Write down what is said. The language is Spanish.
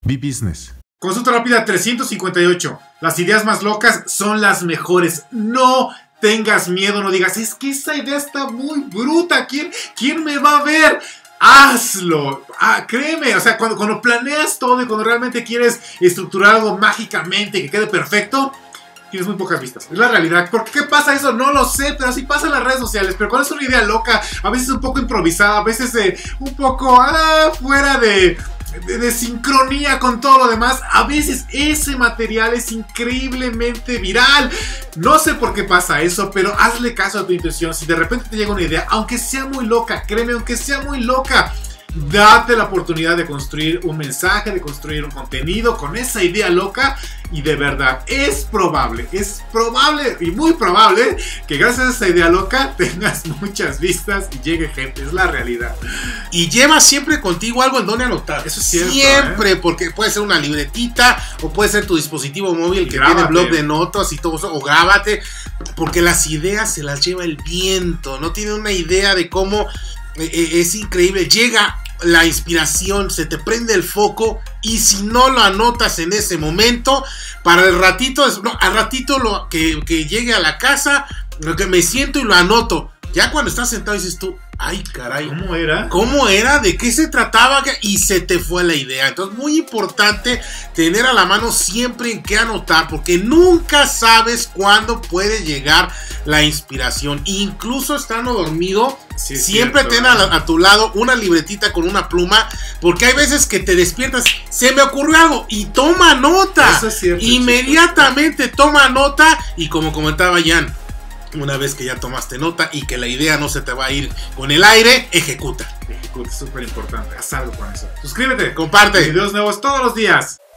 B-Business. Consulta rápida 358. Las ideas más locas son las mejores. No tengas miedo, no digas, es que esa idea está muy bruta. ¿Quién me va a ver? Hazlo. Créeme, o sea, cuando planeas todo y cuando realmente quieres estructurar algo mágicamente que quede perfecto, tienes muy pocas vistas. Es la realidad. ¿Por qué pasa eso? No lo sé, pero así pasa en las redes sociales. Pero cuando es una idea loca, a veces un poco improvisada, a veces un poco fuera de sincronía con todo lo demás, a veces ese material es increíblemente viral. No sé por qué pasa eso, pero hazle caso a tu intuición. Si de repente te llega una idea, aunque sea muy loca, créeme, aunque sea muy loca, date la oportunidad de construir un mensaje, de construir un contenido con esa idea loca. Y de verdad, es probable y muy probable que gracias a esa idea loca tengas muchas vistas y llegue gente. Es la realidad. Y lleva siempre contigo algo en donde anotar. Eso es cierto. Siempre, porque puede ser una libretita o puede ser tu dispositivo móvil que tiene blog de notas y todo eso. O grábate, porque las ideas se las lleva el viento. No tiene una idea de cómo es increíble. Llega la inspiración, se te prende el foco y si no lo anotas en ese momento, para el ratito, al ratito que llegue a la casa, lo que me siento y lo anoto. Ya cuando estás sentado dices tú, ay caray, ¿cómo era? ¿Cómo era? ¿De qué se trataba? Y se te fue la idea. Entonces muy importante tener a la mano siempre en qué anotar, porque nunca sabes cuándo puede llegar la inspiración. Incluso estando dormido, sí, siempre ten a tu lado una libretita con una pluma, porque hay veces que te despiertas, se me ocurrió algo y toma nota. Eso es cierto, inmediatamente toma nota. Y como comentaba Jan, una vez que ya tomaste nota y que la idea no se te va a ir con el aire, ejecuta. Ejecuta, súper importante. Haz algo con eso. Suscríbete. Comparte. Videos nuevos todos los días.